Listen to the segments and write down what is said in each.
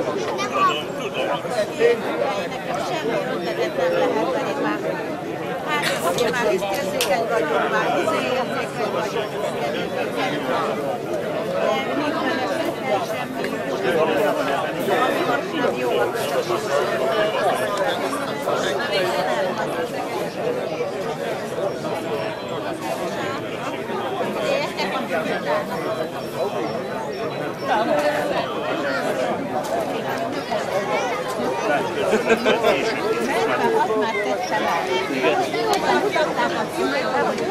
Nekem semmi ötletet nem lehet pedig már. Hát, ugye már lisztérzékeny vagyok, már érzékeny vagyok. De nincsen ötletem semmi. Ami most nem jó a már tettem el. Aztán mutatták a filmekbe, hogy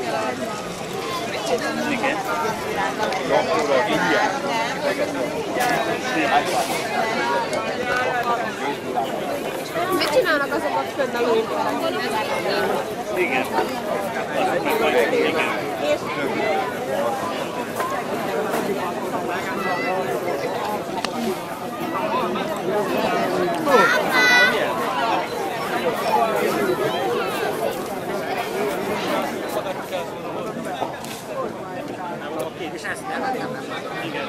igen. Mit csinálnak azok ott fönn a lókon? Igen. És ezt nem. Igen.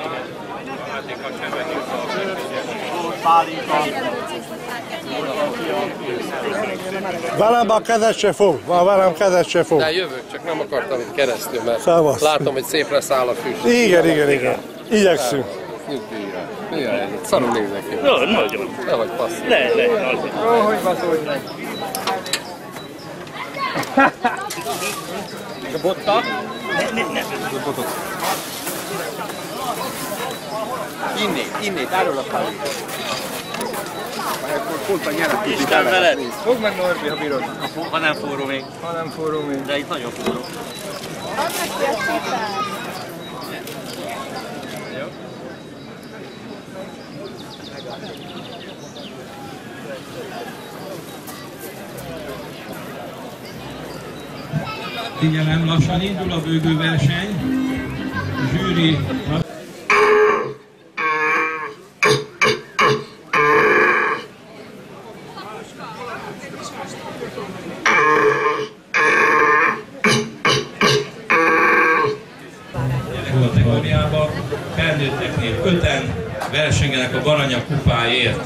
Velem a kezet se fog, velem kezet se fog. De jövök, csak nem akartam itt keresztül, mert Szavasz. látom, hogy szépre száll a füst. Igen. Igyekszünk. Milyen szarul néznek ki. No, nagyon. Nehogy passzív. Le. Ó, hogy baszolj meg. A botta? Ne. A botot. Innét, árul a felé. Pont a nyelet. Isten veled! Fogd meg Norbi, ha bírod. Ha nem forró még. Ha nem forró még. De itt nagyon forró. Add neki a cipát! Jó. Figyelem, lassan indul a bőgőverseny. Zsűri. Kategóriában felnőtteknél 5-en versengenek a Baranya kupáért.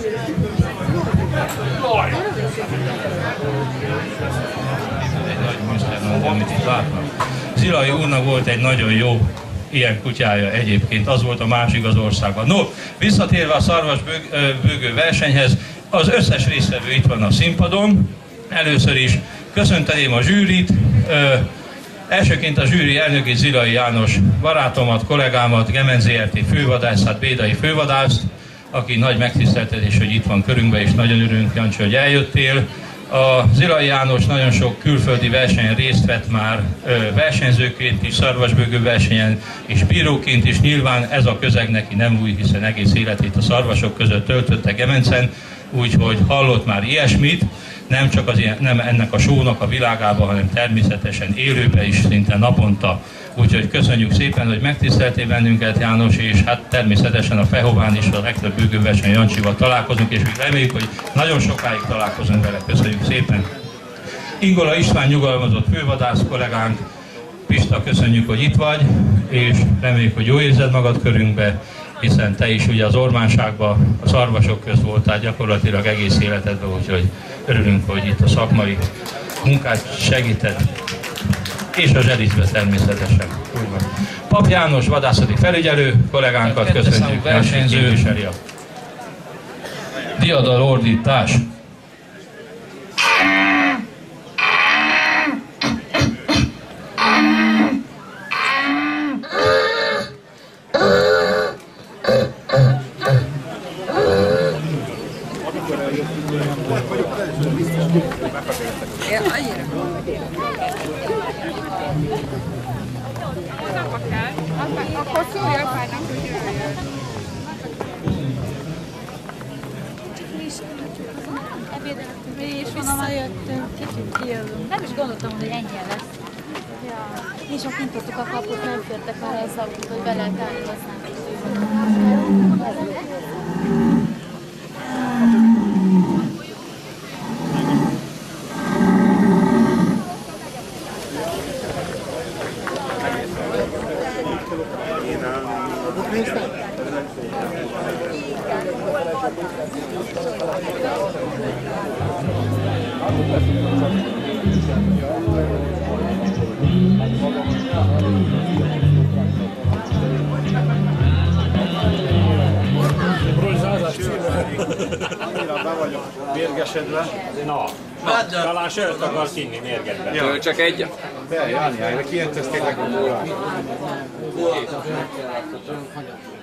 Egy nagy műszeren, amit itt látnak. Szilai úrnak volt egy nagyon jó ilyen kutyája egyébként, az volt a másik az országban. No, visszatérve a szarvasbőgő versenyhez, az összes résztvevő itt van a színpadon. Először is köszönteném a zsűrit. Elsőként a zsűri elnöki Zilai János barátomat, kollégámat, Gemen Zrt. Fővadászát, Bédai fővadászt, aki nagy megtiszteltetés, hogy itt van körünkben, és nagyon örülünk, Jancsi, hogy eljöttél. A Zilai János nagyon sok külföldi versenyen részt vett már, versenyzőként is, szarvasbőgő versenyen és bíróként is. Nyilván ez a közeg neki nem új, hiszen egész életét a szarvasok között töltötte Gemencen, úgyhogy hallott már ilyesmit. Nem csak nem ennek a sónak a világában, hanem természetesen élőben is, szinte naponta. Úgyhogy köszönjük szépen, hogy megtiszteltél bennünket, János, és hát természetesen a Fehován is a legtöbb bőgőverseny Jancsival találkozunk, és reméljük, hogy nagyon sokáig találkozunk vele. Köszönjük szépen. Ingola István nyugalmazott fővadász kollégánk, Pista, köszönjük, hogy itt vagy, és reméljük, hogy jól érzed magad körünkbe, hiszen te is ugye az ormánságban, a szarvasok közt voltál gyakorlatilag egész életedben, úgyhogy örülünk, hogy itt a szakmai munkát segíted, és a zselizbe természetesen. Pap János, vadászati felügyelő kollégánkat köszönjük, versenyző, diadal ordítás. Akkor szólj apának, hogy jöjjön. Mi is onnan jöttünk, kicsit kijövünk. Nem is gondoltam, hogy ennyien lesz. Ja. Mi is kint tudtuk a kaput, nem fértek már az autót, hogy be lehet állni Annyira be vagyok mérgesedve. Na, talán sört akarsz inni mérgedben. Ja. Csak egyet. De, Jani, kijelentezték nekem róla.